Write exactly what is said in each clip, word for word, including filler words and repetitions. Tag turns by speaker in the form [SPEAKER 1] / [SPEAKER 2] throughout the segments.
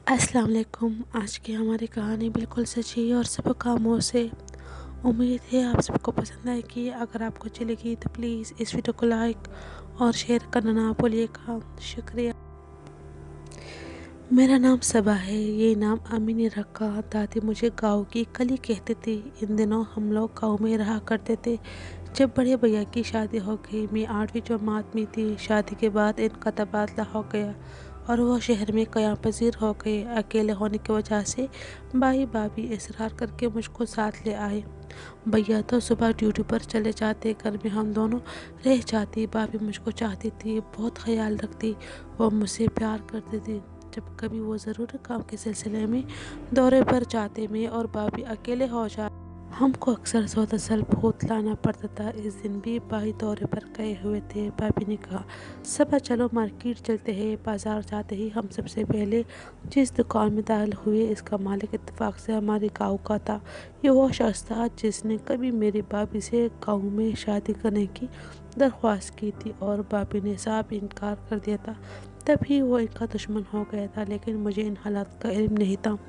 [SPEAKER 1] السلام علیکم۔ آج کی ہماری کہانی بالکل سچی اور سب کاموں سے امید ہے آپ سب کو پسند آئے گی۔ اگر آپ کو اچھی لگی تو پلیز اس ویڈیو کو لائک اور شیئر کرنا نہ بھولیے گا۔ شکریہ۔ میرا نام صبا ہے، یہ نام امی نے رکھا۔ دادی مجھے گاؤں کی کلی کہتی تھی۔ ان دنوں ہم لوگ گاؤں میں رہا کرتے تھے۔ جب بڑے بھیا کی شادی ہو گئی، میں آٹھویں جماعت میں تھی۔ شادی کے بعد ان کا تبادلہ ہو گیا اور وہ شہر میں قیام پذیر ہو گئے۔ اکیلے ہونے کی وجہ سے بھائی بھابھی اصرار کر کے مجھ کو ساتھ لے آئے۔ بھیا تو صبح ڈیوٹی پر چلے جاتے، گھر میں ہم دونوں رہ جاتی۔ بھابھی مجھ کو چاہتی تھی، بہت خیال رکھتی، وہ مجھ سے پیار کرتی تھی۔ جب کبھی وہ ضروری کام کے سلسلے میں دورے پر جاتے، میں اور بھابھی اکیلے ہو جاتے۔ ہم کو اکثر سودا سال بھوت لانا پڑتا تھا۔ اس دن بھی بھائی دورے پر گئے ہوئے تھے۔ بھابھی نے کہا، صبا چلو مارکیٹ چلتے ہیں۔ بازار جاتے ہی ہم سب سے پہلے جس دکان میں داخل ہوئے، اس کا مالک اتفاق سے ہمارے گاؤں کا تھا۔ یہ وہ شخص تھا جس نے کبھی میری بھابھی سے گاؤں میں شادی کرنے کی درخواست کی تھی اور بھابھی نے صاف انکار کر دیا تھا۔ تب ہی وہ ان کا دشمن ہو گیا تھا، لیکن مجھے ان حالات کا علم نہیں تھا۔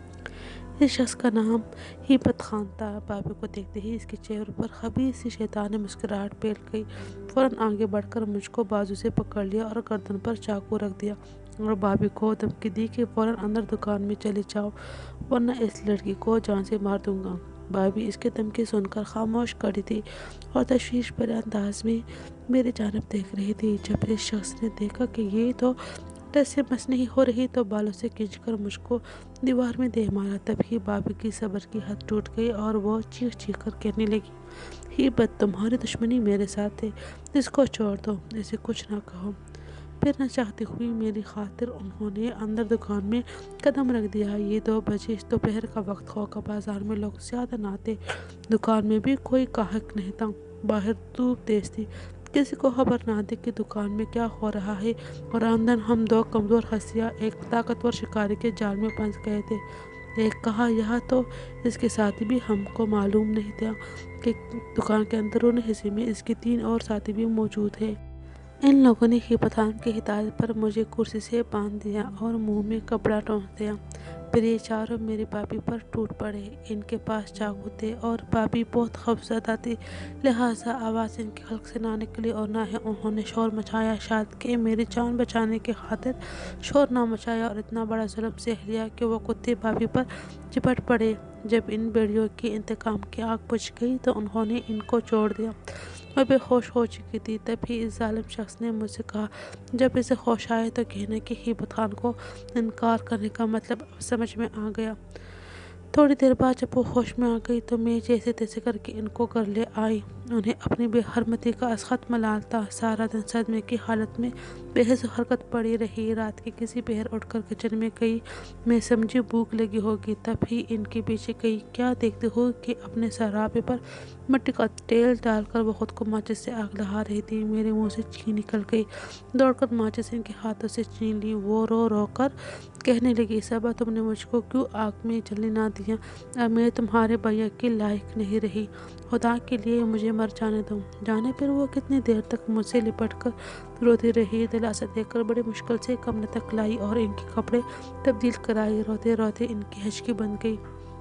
[SPEAKER 1] اس شخص کا نام ہیبت خان تھا۔ بھابھی کو دیکھتے ہی اس کے چہرے پر خبیث سی شیطانی مسکراہٹ پھیل گئی۔ فوراً آگے بڑھ کر مجھ کو بازو سے پکڑ لیا اور گردن پر چاقو رکھ دیا اور بھابھی کو دھمکی دی کہ فوراً اندر دکان میں چلی جاؤ، ورنہ اس لڑکی کو جان سے مار دوں گا۔ بھابھی اس کی دھمکی سن کر خاموش کھڑی تھی اور تشویش بھرے انداز میں میری جانب دیکھ رہی تھی۔ جب اس شخص نے دیکھا کہ یہ تو ٹس سے مس نہیں ہو رہی تو بالوں سے کھینچ کر مجھ کو دیوار میں دے مارا۔ تب ہی بھابھی کی صبر کی حد ٹوٹ گئی اور وہ چیخ چیخ کر کہنے لگی، ہیبت، تمہاری دشمنی میرے ساتھ ہے، اس کو چھوڑ دو، اسے کچھ نہ کہو۔ پھر نہ چاہتی ہوئی میری خاطر انہوں نے اندر دکان میں قدم رکھ دیا۔ یہ دو بجے دوپہر کا وقت ہوگا، بازار میں لوگ زیادہ نہ تھے، دکان میں بھی کوئی گاہک نہیں تھا۔ باہر دھوپ تیز تھی، کسی کو خبر نہ تھی کہ دکان میں کیا ہو رہا ہے اور اندر ہم دو کمزور ہستیاں ایک طاقتور شکاری کے جال میں پھنس گئے تھے۔ ایک کہا، یہاں تو اس کے ساتھی بھی ہم کو معلوم نہیں تھا کہ دکان کے اندرونی حصے میں اس کے تین اور ساتھی بھی موجود ہیں۔ ان لوگوں نے ہیبت خان کی ہدایت پر مجھے کرسی سے باندھ دیا اور منہ میں کپڑا ڈھونڈ دیا۔ پھر یہ چاروں میری بھابھی پر ٹوٹ پڑے۔ ان کے پاس چاقو تھے اور بھابھی بہت خوفزدہ تھی، لہٰذا آواز ان کے حلق سے نہ نکلی اور نہ ہی انہوں نے شور مچایا۔ شاید کہ میری جان بچانے کی خاطر شور نہ مچایا اور اتنا بڑا ظلم سہہ لیا کہ وہ کتے بھابھی پر جھپٹ پڑے۔ جب ان بھیڑیوں کی انتقام کی آگ بجھ گئی تو انہوں نے ان کو چھوڑ دیا۔ میں بے ہوش ہو چکی تھی۔ تب ہی اس ظالم شخص نے مجھ سے کہا، جب اسے ہوش آئے تو کہنا کہ ہیبت خان کو انکار کرنے کا مطلب اب سمجھ میں آ گیا۔ تھوڑی دیر بعد جب وہ ہوش میں آ گئی تو میں جیسے تیسے کر کے ان کو گھر لے آئی۔ انہیں اپنی بے حرمتی کا از حد ملال تھا۔ سارا دن صدمے کی حالت میں بے حس و حرکت پڑی رہی۔ رات کے کسی پہر اٹھ کر کچن میں گئی۔ میں سمجھی بھوک لگی ہوگی، تب ہی ان کے پیچھے گئی۔ کیا دیکھتی ہوں کہ اپنے سراپے پر مٹی کا تیل ڈال کر وہ خود کو ماچس سے آگ لگا رہی تھی۔ میرے منہ سے چین نکل گئی۔ دوڑ کر ماچس ان کے ہاتھوں سے چھین لی۔ وہ رو رو کر کہنے لگی، صبا، تم نے مجھ کو کیوں آگ میں جلنے نہ دیا؟ اب میں تمہارے بھیا کے لائق نہیں رہی، خدا کے لیے مجھے مر جانے دو۔ جانے پھر وہ کتنی دیر تک مجھ سے لپٹ کر روتی رہی۔ دلاسا دے کر بڑی مشکل سے کمرے تک لائی اور ان کے کپڑے تبدیل کرائے۔ روتے روتے ان کی ہچکی بند گئی۔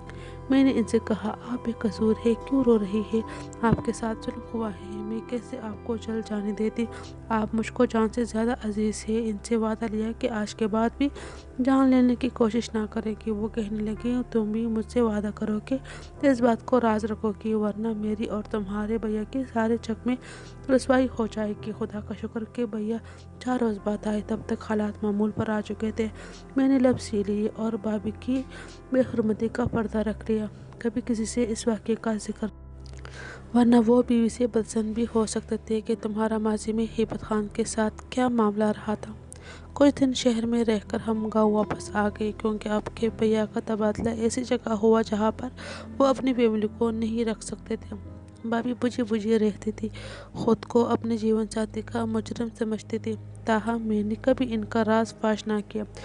[SPEAKER 1] میں نے ان سے کہا، آپ بے قصور ہیں، کیوں رو رہی ہیں؟ آپ کے ساتھ ظلم ہوا ہے، میں کیسے آپ کو جل جانے دیتی؟ آپ مجھ کو جان سے زیادہ عزیز ہیں۔ ان سے وعدہ لیا کہ آج کے بعد بھی جان لینے کی کوشش نہ کریں گی۔ وہ کہنے لگی، تم بھی مجھ سے وعدہ کرو کہ اس بات کو راز رکھو گی، ورنہ میری اور تمہارے بھیا کی سارے جگ میں رسوائی ہو جائے گی۔ خدا کا شکر کہ بھیا چار روز بعد آئے، تب تک حالات معمول پر آ چکے تھے۔ میں نے لب سی لیے اور بھابھی کی بے حرمتی کا پردہ رکھ لیا۔ کبھی کسی سے اس واقعے کا ذکر ورنہ وہ بیوی سے بدظن بھی ہو سکتے تھے کہ تمہارا ماضی میں ہیبت خان کے ساتھ کیا معاملہ رہا تھا۔ کچھ دن شہر میں رہ کر ہم گاؤں واپس آ گئے، کیونکہ آپ کے بھیا کا تبادلہ ایسی جگہ ہوا جہاں پر وہ اپنی فیملی کو نہیں رکھ سکتے تھے۔ بھابھی بجھی بجھی رہتی تھی، خود کو اپنے جیون ساتھی کا مجرم سمجھتی تھی، تاہم میں نے کبھی ان کا راز فاش نہ کیا۔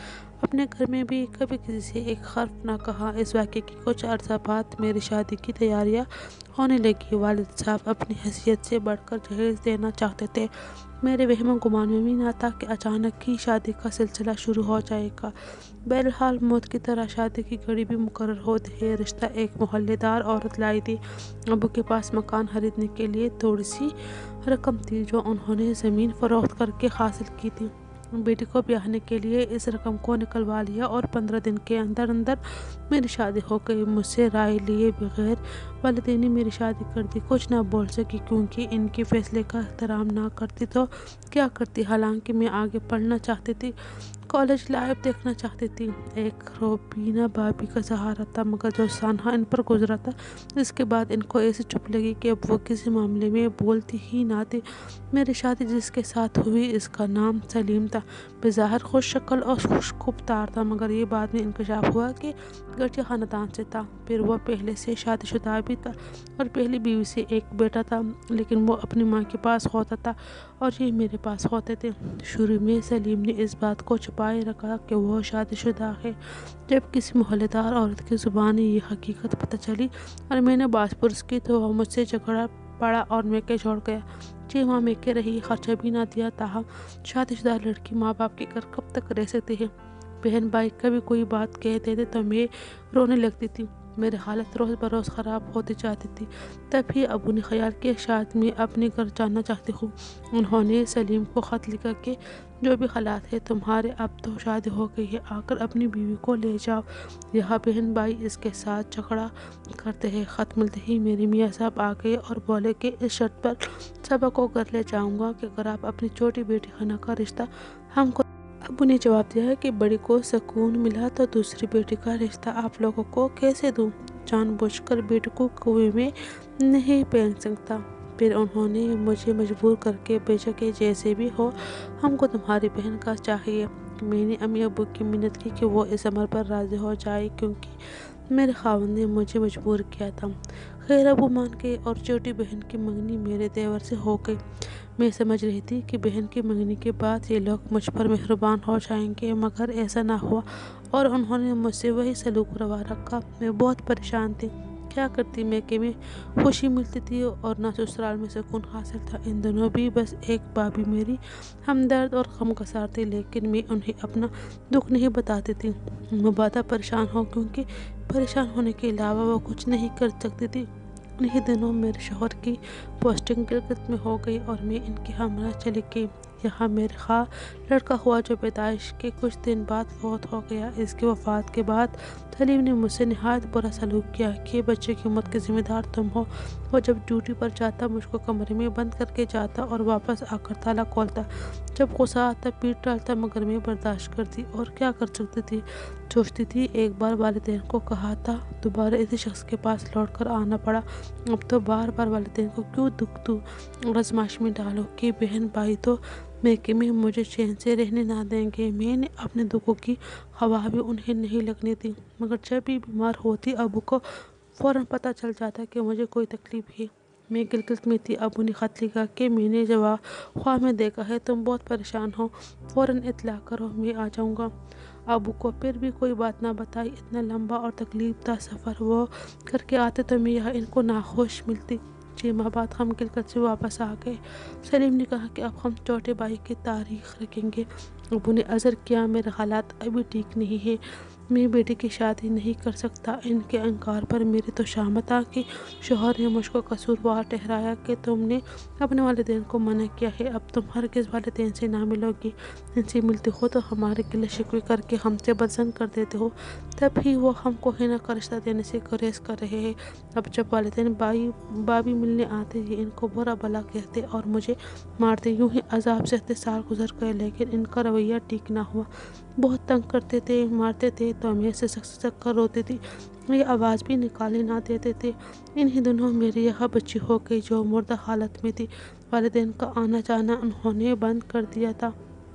[SPEAKER 1] اپنے گھر میں بھی کبھی کسی سے ایک حرف نہ کہا۔ اس واقعے کی کچھ عرصہ بعد میری شادی کی تیاریاں ہونے لگی۔ والد صاحب اپنی حیثیت سے بڑھ کر جہیز دینا چاہتے تھے۔ میرے وہم و گمان میں بھی نہ تھا کہ اچانک ہی شادی کا سلسلہ شروع ہو جائے گا۔ بہرحال موت کی طرح شادی کی گھڑی بھی مقرر ہوتے ہی رشتہ ایک محلے دار عورت لائی تھی۔ ابو کے پاس مکان خریدنے کے لیے تھوڑی سی رقم تھی جو انہوں نے زمین فروخت کر کے حاصل کی تھی۔ بیٹی کو بیاہنے کے لیے اس رقم کو نکلوا لیا اور پندرہ دن کے اندر اندر میری شادی ہو گئی۔ مجھ سے رائے لیے بغیر والدین نے میری شادی کر دی۔ کچھ نہ بول سکی کیونکہ ان کے فیصلے کا احترام نہ کرتی تو کیا کرتی۔ حالانکہ میں آگے پڑھنا چاہتی تھی، کالج لائف دیکھنا چاہتی تھی۔ ایک روبینہ بھابی کا سہارا تھا، مگر جو سانحہ ان پر گزرا تھا اس کے بعد ان کو ایسی چپ لگی کہ اب وہ کسی معاملے میں بولتی ہی نہ تھی۔ میری شادی جس کے ساتھ ہوئی اس کا نام سلیم تھا۔ بظاہر خوش شکل اور خوش رفتار تھا، مگر یہ بعد میں انکشاف ہوا کہ گھٹیا خاندان سے تھا۔ پھر وہ پہلے سے شادی شدہ بھی تھا اور پہلی بیوی سے ایک بیٹا تھا، لیکن وہ اپنی ماں کے پاس ہوتا تھا اور یہ میرے پاس ہوتے تھے۔ شروع میں سلیم نے اس بات کو چھپائے رکھا کہ وہ شادی شدہ ہے۔ جب کسی محلے دار عورت کی زبان یہ حقیقت پتہ چلی اور میں نے باز پرس کی تو وہ مجھ سے جھگڑا پڑا اور میکے چھوڑ گیا۔ چھ ماہ میکے رہی، خرچہ بھی نہ دیا۔ تاہم شادی شدہ لڑکی ماں باپ کے گھر کب تک رہ سکتی ہے؟ بہن بھائی کبھی کوئی بات کہتے تھے تو میں رونے لگتی تھی۔ میری حالت روز بروز خراب ہوتی جاتی تھی۔ تب ہی ابو نے خیال کیا شاید میں اپنے گھر جانا چاہتی ہوں۔ انہوں نے سلیم کو خط لکھا کہ جو بھی حالات ہیں تمہارے اب تو شادی ہو گئی ہے، آ کر اپنی بیوی کو لے جاؤ۔ یہاں بہن بھائی اس کے ساتھ جھگڑا کرتے ہیں۔ خط ملتے ہی میرے میاں صاحب آ گئے اور بولے کہ اس شرط پر صبا کو گھر لے جاؤں گا کہ اگر آپ اپنی چھوٹی بیٹی حنا کا رشتہ ہم کو۔ ابو نے جواب دیا کہ بڑی کو سکون ملا تو دوسری بیٹی کا رشتہ آپ لوگوں کو کیسے دوں؟ جان بوجھ کر بیٹی کو کنویں میں نہیں پھینک سکتا۔ پھر انہوں نے مجھے مجبور کر کے بھیجا کہ جیسے بھی ہو ہم کو تمہاری بہن کا چاہیے۔ میں نے امی ابو کی منت کی کہ وہ اس امر پر راضی ہو جائے کیونکہ میرے خاوند نے مجھے مجبور کیا تھا۔ خیر ابو مان گئے اور چھوٹی بہن کی منگنی میرے دیور سے ہو گئی۔ میں سمجھ رہی تھی کہ بہن کی منگنی کے بعد یہ لوگ مجھ پر مہربان ہو جائیں گے، مگر ایسا نہ ہوا اور انہوں نے مجھ سے وہی سلوک روا رکھا۔ میں بہت پریشان تھی۔ کیا کرتی؟ میکے میں خوشی ملتی تھی اور نہ سسرال میں سکون حاصل تھا۔ ان دنوں بھی بس ایک بھابی میری ہمدرد اور غمگسار تھی، لیکن میں انہیں اپنا دکھ نہیں بتاتی تھی۔ مبادا پریشان ہوں کیونکہ پریشان ہونے کے علاوہ وہ کچھ نہیں کر سکتی تھی۔ انہی دنوں میرے شوہر کی پوسٹنگ گلگت میں ہو گئی اور میں ان کے ہمراہ چلی گئی۔ یہاں میرے خواہ لڑکا ہوا جو پیدائش کے کچھ دن بعد فوت ہو گیا۔ اس کی وفات کے بعد سلیم نے مجھ سے نہایت برا سلوک کیا کہ بچے کی موت کے ذمہ دار تم ہو۔ وہ جب ڈیوٹی پر جاتا مجھ کو کمرے میں بند کر کے جاتا اور واپس آ کر تالا کھولتا۔ جب غصہ آتا پیٹ ڈالتا، مگر میں برداشت کرتی اور کیا کر سکتی تھی۔ سوچتی تھی ایک بار والدین کو کہا تھا، دوبارہ اسی شخص کے پاس لوٹ کر آنا پڑا، اب تو بار بار والدین کو کیوں دکھ دوں اور آزمائش میں ڈالو کہ بہن بھائی تو میکے میں مجھے چین سے رہنے نہ دیں گے۔ میں نے اپنے دکھوں کی ہوا بھی انہیں نہیں لگنے دی، مگر جب بھی بیمار ہوتی ابو کو فوراً پتہ چل جاتا کہ مجھے کوئی تکلیف ہے۔ میں گلگت میں تھی۔ ابو نے خط لکھا کہ میں نے جواب خواہ میں دیکھا ہے، تم بہت پریشان ہو، فوراً اطلاع کرو، میں آ جاؤں گا۔ ابو کو پھر بھی کوئی بات نہ بتائی۔ اتنا لمبا اور تکلیف دہ سفر وہ کر کے آتے تو میں یہاں ان کو ناخوش ملتی۔ چھ ماہ بعد ہم گلگت سے واپس آ گئے۔ سلیم نے کہا کہ اب ہم چھوٹے بھائی کی تاریخ رکھیں گے۔ ابو نے عذر کیا میرے حالات ابھی ٹھیک نہیں ہیں، میں بیٹی کی شادی نہیں کر سکتا۔ ان کے انکار پر میری تو شامت آ گئی۔ شوہر نے مجھ کو قصوروار ٹھہرایا کہ تم نے اپنے والدین کو منع کیا ہے، اب تم ہرگز والدین سے نہ ملو گی، ان سے ملتے ہو تو ہمارے گلے شکوے کر کے ہم سے بدظن کر دیتے ہو۔ تب ہی وہ ہم کو حنا کا رشتہ دینے سے گریز کر رہے ہیں۔ اب جب والدین بھائی بھابھی ملنے آتے یہ ان کو برا بھلا کہتے اور مجھے مارتے۔ یوں ہی عذاب سہتے سال گزر گئے، لیکن ان کا رویہ ٹھیک نہ ہوا۔ بہت تنگ کرتے تھے، مارتے تھے تو میں سسک سسک کر روتی تھی۔ یہ آواز بھی نکالنے نہ دیتے تھے۔ انہی دنوں میری یہاں بچی ہو گئی جو مردہ حالت میں تھی۔ والدین کا آنا جانا انہوں نے بند کر دیا تھا۔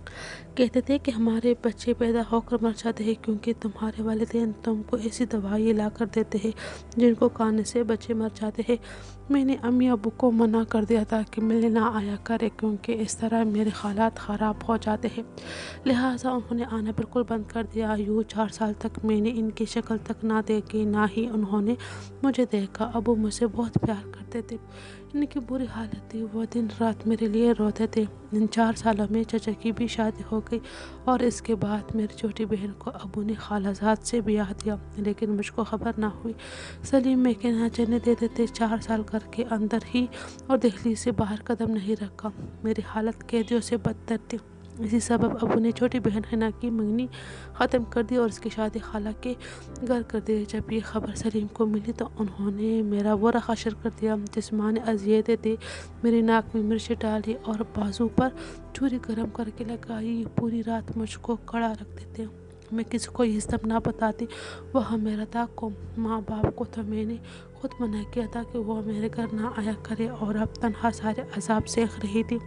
[SPEAKER 1] کہتے تھے کہ ہمارے بچے پیدا ہو کر مر جاتے ہیں کیونکہ تمہارے والدین تم کو ایسی دوائیں لا کر دیتے ہیں جن کو کھانے سے بچے مر جاتے ہیں۔ میں نے امی ابو کو منع کر دیا تھا کہ ملنے نہ آیا کرے کیونکہ اس طرح میرے حالات خراب ہو جاتے ہیں، لہٰذا انہوں نے آنا بالکل بند کر دیا۔ یوں چار سال تک میں نے ان کی شکل تک نہ دیکھی، نہ ہی انہوں نے مجھے دیکھا۔ ابو مجھ سے بہت پیار کرتے تھے، ان کی بری حالت تھی، وہ دن رات میرے لیے روتے تھے۔ ان چار سالوں میں چچا کی بھی شادی ہو گئی اور اس کے بعد میری چھوٹی بہن کو ابو نے خالہ زاد سے بیاہ دیا، لیکن مجھ کو خبر نہ ہوئی۔ سلیم میں کے نہ چلنے دیتے تھے، چار سال گھر کے اندر ہی اور دہلیز سے باہر قدم نہیں رکھا۔ میری حالت قیدیوں سے بدتر تھی، اسی سبب ابو نے چھوٹی بہن حنا کی منگنی ختم کر دی اور اس کی شادی خالہ کے گھر کر دی۔ جب یہ خبر سلیم کو ملی تو انہوں نے میرا برا حشر کر دیا، جسمانی اذیتیں دی، میری ناک میں مرچ ڈالی اور بازو پر چوری گرم کر کے لگائی۔ پوری رات مجھ کو کڑا رکھتے تھے، میں کسی کو یہ سب نہ بتاتی، وہاں میرا تھا قوم۔ ماں باپ کو تو میں نے خود منع کیا تھا کہ وہ میرے گھر نہ آیا کرے اور اب تنہا سارے عذاب سیکھ رہی تھی۔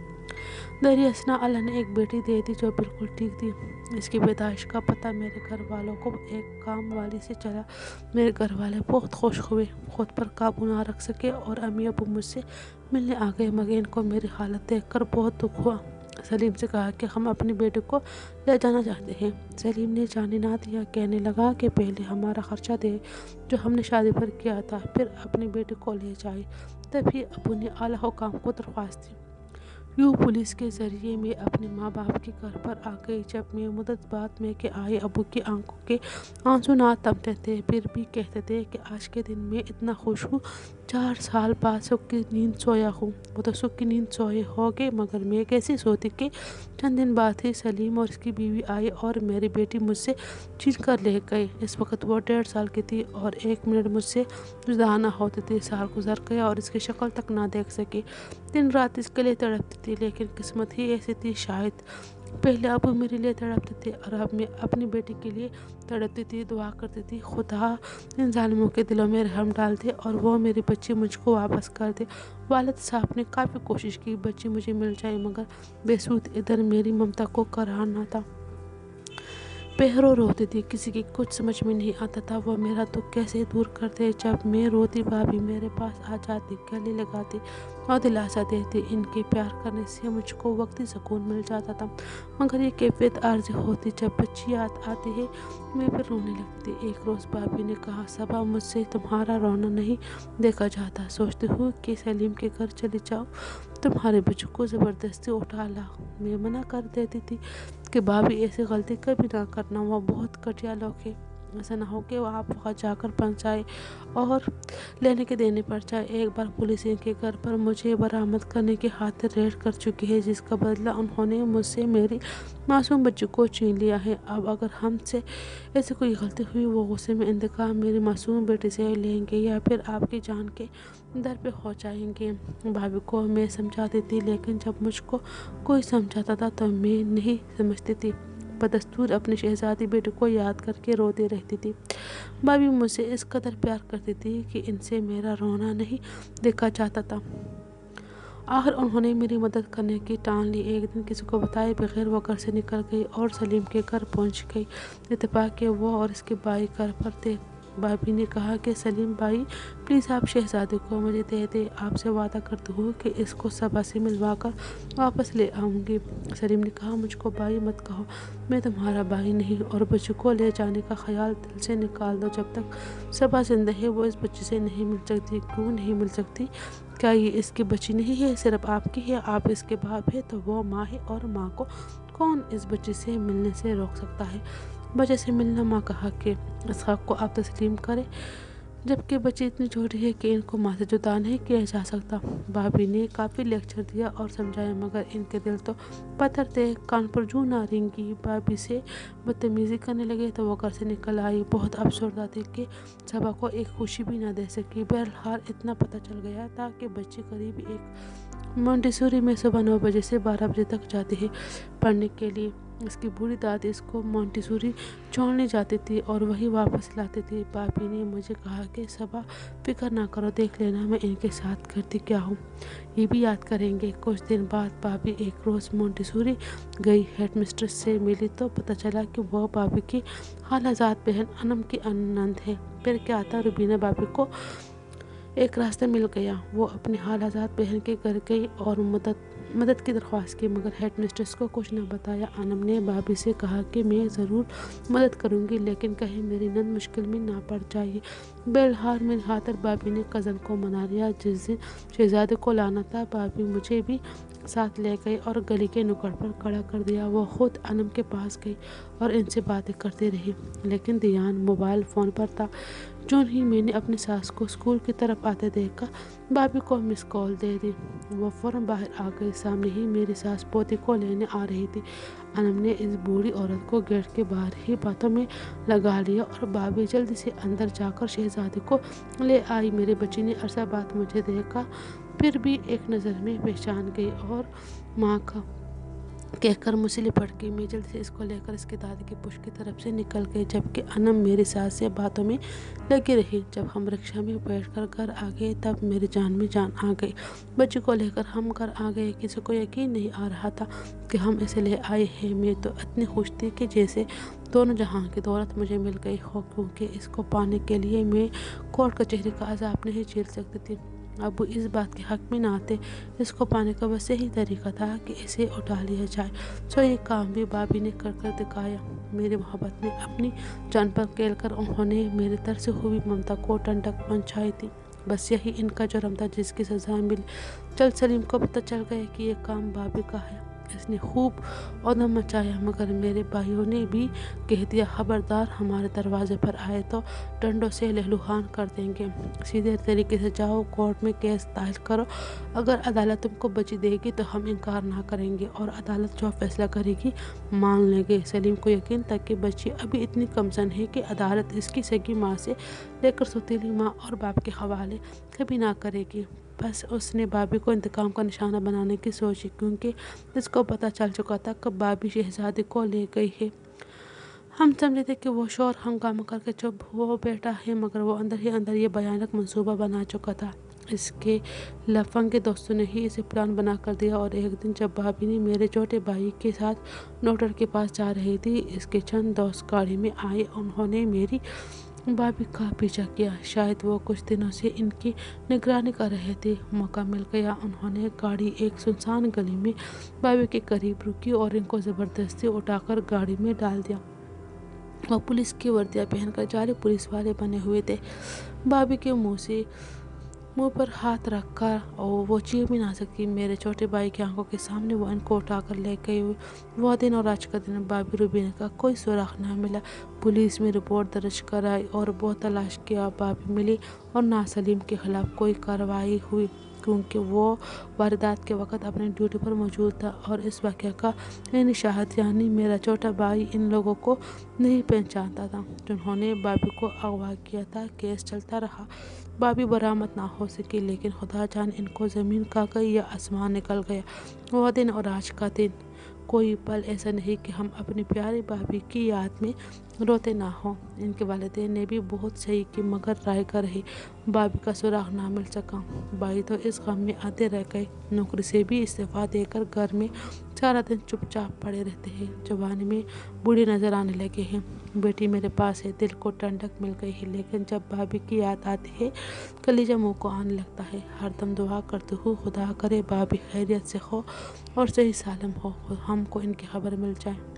[SPEAKER 1] در اثنا اللہ نے ایک بیٹی دے دی جو بالکل ٹھیک تھی۔ اس کی پیدائش کا پتہ میرے گھر والوں کو ایک کام والی سے چلا۔ میرے گھر والے بہت خوش ہوئے، خود پر قابو نہ رکھ سکے اور امی ابو مجھ سے ملنے آ گئے، مگر ان کو میری حالت دیکھ کر بہت دکھ ہوا۔ سلیم سے کہا کہ ہم اپنی بیٹی کو لے جانا چاہتے ہیں۔ سلیم نے جانے نہ دیا، کہنے لگا کہ پہلے ہمارا خرچہ دے جو ہم نے شادی پر کیا تھا، پھر اپنی بیٹی کو لے جائے۔ تبھی ابو نے اعلیٰ حکام کو درخواست دی۔ یوں پولیس کے ذریعے میں اپنے ماں باپ کے گھر پر آ گئی۔ جب میں مدت بعد میں کے آئے، ابو کی آنکھوں کے آنسو نہ تھمتے تھے، پھر بھی کہتے تھے کہ آج کے دن میں اتنا خوش ہوں، چار سال بعد سکھ کی نیند سویا ہوں۔ وہ تو سکھ کی نیند سوئے ہو گے، مگر میں کیسی سوتی کہ چند دن بعد ہی سلیم اور اس کی بیوی آئی اور میری بیٹی مجھ سے چھین کر لے گئے۔ اس وقت وہ ڈیڑھ سال کی تھی اور ایک منٹ مجھ سے جدا نہ ہوتی تھی۔ سال گزر گیا اور اس کی شکل تک نہ دیکھ سکی، دن رات اس کے لیے تڑپتی تھی، لیکن قسمت ہی ایسی تھی شاید۔ پہلے ابو میرے لیے تڑپتے تھے اور اب میں اپنی بیٹی کے لیے تڑپتی تھی، دعا کرتی تھی خدا ان ظالموں کے دلوں میں رحم ڈال دے اور وہ میری بچی مجھ کو واپس کر دے۔ والد صاحب نے کافی کوشش کی بچی مجھے مل جائے، مگر بے سود ادھر میری ممتا کو قرار نہ تھا۔ پہرو روتی تھی، کسی کی کچھ سمجھ میں نہیں آتا تھا وہ میرا دکھ کیسے دور کرتے۔ جب میں روتی بھابھی میرے پاس آ جاتی، گلے لگاتی اور دلاسا دیتی۔ ان کے پیار کرنے سے مجھ کو وقتی سکون مل جاتا تھا، مگر یہ کیفیت عارضی ہوتی جب بچی یاد آتی ہے، میں پھر رونے لگتی تھی۔ ایک روز بھابھی نے کہا صبا مجھ سے تمہارا رونا نہیں دیکھا جاتا، سوچتی ہوں کہ سلیم کے گھر چلی جاؤ، تمہارے بچوں کو زبردستی اٹھا لا۔ میں منع کر دیتی تھی کہ بھابھی ایسی غلطی کبھی نہ کرنا، وہ بہت گھٹیا لوگ ہیں، ایسا نہ ہو کہ وہ آپ وہاں جا کر پھنس جائے اور لینے کے دینے پڑ جائے۔ ایک بار پولیس ان کے گھر پر مجھے برآمد کرنے کی خاطر ریڈ کر چکی ہے، جس کا بدلہ انہوں نے مجھ سے میری معصوم بچی کو چھین لیا ہے۔ اب اگر ہم سے ایسی کوئی غلطی ہوئی، وہ غصے میں انتقام میری معصوم بیٹی سے لیں گے یا پھر آپ کی جان کے در پہ ہو جائیں گے۔ بھابھی کو میں سمجھاتی تھی، لیکن جب مجھ کو کوئی سمجھاتا تھا تو میں نہیں سمجھتی تھی، بدستور اپنی شہزادی بیٹی کو یاد کر کے روتی رہتی تھی۔ بھابھی مجھ سے اس قدر پیار کرتی تھی کہ ان سے میرا رونا نہیں دیکھا جاتا تھا۔ آخر انہوں نے میری مدد کرنے کی ٹان لی۔ ایک دن کسی کو بتائے بغیر وہ گھر سے نکل گئی اور سلیم کے گھر پہنچ گئی۔ اتفاق کہ وہ اور اس کے بھائی گھر پر تھے۔ بھابھی نے کہا کہ سلیم بھائی پلیز آپ شہزادی کو مجھے دے دیں، آپ سے وعدہ کرتی ہوں کہ اس کو صبا سے ملوا کر واپس لے آؤں گی۔ سلیم نے کہا مجھ کو بھائی مت کہو، میں تمہارا بھائی نہیں، اور بچی کو لے جانے کا خیال دل سے نکال دو۔ جب تک صبا زندہ ہے وہ اس بچی سے نہیں مل سکتی۔ کیوں نہیں مل سکتی؟ کیا یہ اس کی بچی نہیں ہے، صرف آپ کی ہے؟ آپ اس کے باپ ہے تو وہ ماں ہے، اور ماں کو کون اس بچی سے ملنے سے روک سکتا ہے؟ بچے سے ملنا ماں کا حق ہے، اس حق کو آپ تسلیم کریں، جبکہ بچی اتنی چھوٹی ہے کہ ان کو ماں سے جدا نہیں کیا جا سکتا۔ بھابھی نے کافی لیکچر دیا اور سمجھایا، مگر ان کے دل تو پتھر تھے، کان پر جوں نہ رینگی۔ بھابھی سے بدتمیزی کرنے لگے تو وہ گھر سے نکل آئی، بہت افسردہ تھی کہ صبا کو ایک خوشی بھی نہ دے سکی۔ بہرحال اتنا پتہ چل گیا تھا کہ بچی قریب ایک مونٹیسوری میں صبح نو بجے سے بارہ بجے تک جاتی ہے پڑھنے کے لیے۔ اس کی بوڑھی دادی اس کو مونٹیسوری چھوڑنے جاتی تھی اور وہی واپس لاتی تھی۔ بابی نے مجھے کہا کہ صبا فکر نہ کرو، دیکھ لینا میں ان کے ساتھ کرتی کیا ہوں، یہ بھی یاد کریں گے۔ کچھ دن بعد بابی ایک روز مونٹیسوری گئی، ہیڈ مسٹریس سے ملی تو پتہ چلا کہ وہ بابی کی خالہ زاد بہن انم کی نند ہے۔ پھر کیا تھا، روبینہ بابی کو ایک راستہ مل گیا۔ وہ اپنی خالہ زاد بہن کے گھر گئی اور مدد مدد کی درخواست کی، مگر ہیڈ مسٹریس کو کچھ نہ بتایا۔ انم نے بابی سے کہا کہ میں ضرور مدد کروں گی، لیکن کہیں میری نند مشکل میں نہ پڑ جائے۔ بہرحال میری خاطر بابی نے کزن کو منا لیا۔ جس دن شہزادے کو لانا تھا، بابی مجھے بھی ساتھ لے گئی اور گلی کے نکڑ پر کھڑا کر دیا۔ وہ خود انم کے پاس گئی اور ان سے باتیں کرتی رہی، لیکن دھیان موبائل فون پر تھا۔ جوں ہی میں نے اپنی ساس کو اسکول کی طرف آتے دیکھا، بابی کو مس کال دے دی۔ وہ فوراً باہر آ گئی۔ سامنے ہی میری ساس پوتی کو لینے آ رہی تھی۔ انم نے اس بوڑھی عورت کو گیٹ کے باہر ہی باتوں میں لگا لیا اور بابی جلدی سے اندر جا کر شہزادے کو لے آئی۔ میرے بچے نے عرصہ بعد مجھے دیکھا، پھر بھی ایک نظر میں پہچان گئی اور ماں کا کہہ کر مجھ سے لپٹ گئی۔ میں جلدی سے اس کو لے کر اس کی دادی کی پشت کی طرف سے نکل گئی، جبکہ انم میری ساس سے باتوں میں لگی رہی۔ جب ہم رکشہ میں بیٹھ کر گھر آ گئے تب میری جان میں جان آ گئی۔ بچی کو لے کر ہم گھر آ گئے۔ کسی کو یقین نہیں آ رہا تھا کہ ہم اسے لے آئے ہیں۔ میں تو اتنی خوش تھی کہ جیسے دونوں جہاں کی دولت مجھے مل گئی ہو، کیونکہ اس کو پانے کے لیے میں کورٹ کچہری کا عذاب نہیں جھیل سکتی تھی۔ ابو اس بات کے حق میں نہ آتے۔ اس کو پانے کا بس یہی طریقہ تھا کہ اسے اٹھا لیا جائے۔ سو یہ کام بھی بابی نے کر کر دکھایا۔ میری محبت میں اپنی جان پر کھیل کر انہوں نے میری ترسی ہوئی ممتا کو ٹھنڈک پہنچائی تھی۔ بس یہی ان کا جرم تھا جس کی سزا ملی۔ جلد سلیم کو پتہ چل گیا کہ یہ کام بابی کا ہے۔ اس نے خوب ادھم مچایا، مگر میرے بھائیوں نے بھی کہہ دیا، خبردار ہمارے دروازے پر آئے تو ڈنڈوں سے لہلوحان کر دیں گے۔ سیدھے طریقے سے جاؤ، کورٹ میں کیس دائر کرو۔ اگر عدالت تم کو بچی دے گی تو ہم انکار نہ کریں گے اور عدالت جو فیصلہ کرے گی مان لیں گے۔ سلیم کو یقین تھا کہ بچی ابھی اتنی کمسن ہے کہ عدالت اس کی سگی ماں سے لے کر سوتیلی ماں اور باپ کے حوالے کبھی نہ کرے گی۔ بس اس نے بابی کو انتقام کا نشانہ بنانے کی سوچی، کیونکہ اس کو پتہ چل چکا تھا کب بابی شہزادے کو لے گئی ہے۔ ہم سمجھے تھے کہ وہ شور ہنگامہ کر کے چپ ہو بیٹھا ہے، مگر وہ اندر ہی اندر یہ بھیانک منصوبہ بنا چکا تھا۔ اس کے لفنگے دوستوں نے ہی اسے پلان بنا کر دیا، اور ایک دن جب بابی نے میرے چھوٹے بھائی کے ساتھ ڈاکٹر کے پاس جا رہی تھی، اس کے چند دوست گاڑی میں آئے۔ انہوں نے میری بابی کا پیچھا کیا، شاید وہ کچھ دنوں سے ان کی نگرانی کر رہے تھے۔ موقع مل گیا، انہوں نے گاڑی ایک سنسان گلی میں بابی کے قریب روکی اور ان کو زبردستی اٹھا کر گاڑی میں ڈال دیا۔ وہ پولیس کی وردیاں پہن کر جعلی پولیس والے بنے ہوئے تھے۔ بابی کے منہ سے منہ پر ہاتھ رکھ کر اور وہ چیخ بھی نہ سکی۔ میرے چھوٹے بھائی کی آنکھوں کے سامنے وہ ان کو اٹھا کر لے گئے۔ وہ دن اور آج کا دن بابی روبینہ کا کوئی سراغ نہ ملا۔ پولیس میں رپورٹ درج کرائی اور بہت تلاش کیا، بابی ملی اور نہ سلیم کے خلاف کوئی کارروائی ہوئی، کیونکہ وہ واردات کے وقت اپنی ڈیوٹی پر موجود تھا اور اس واقعہ کا عینی شاہد یعنی میرا چھوٹا بھائی ان لوگوں کو نہیں پہچانتا تھا جنہوں نے بابی کو اغوا کیا تھا۔ کیس چلتا رہا، بابی برآمد نہ ہو سکی، لیکن خدا جانے ان کو زمین کھا گئی یا آسمان نکل گیا۔ وہ دن اور آج کا دن کوئی پل ایسا نہیں کہ ہم اپنی پیاری بابی کی یاد میں روتے نہ ہوں۔ ان کے والدین نے بھی بہت صحیح کی، مگر رائے گاہ رہی، بابی کا سراغ نہ مل سکا۔ بھائی تو اس غم میں آدھے رہ گئے، نوکری سے بھی استعفیٰ دے کر گھر میں سارا دن چپ چاپ پڑے رہتے ہیں، جوانی میں بوڑھے نظر آنے لگے ہیں۔ بیٹی میرے پاس ہے، دل کو ٹھنڈک مل گئی ہے، لیکن جب بابی کی یاد آتی ہے کلیجہ منہ کو آنے لگتا ہے۔ ہر دم دعا کرتی ہوں، خدا کرے بابی خیریت سے ہو اور صحیح سالم ہو، ہم کو ان کی خبر مل جائے۔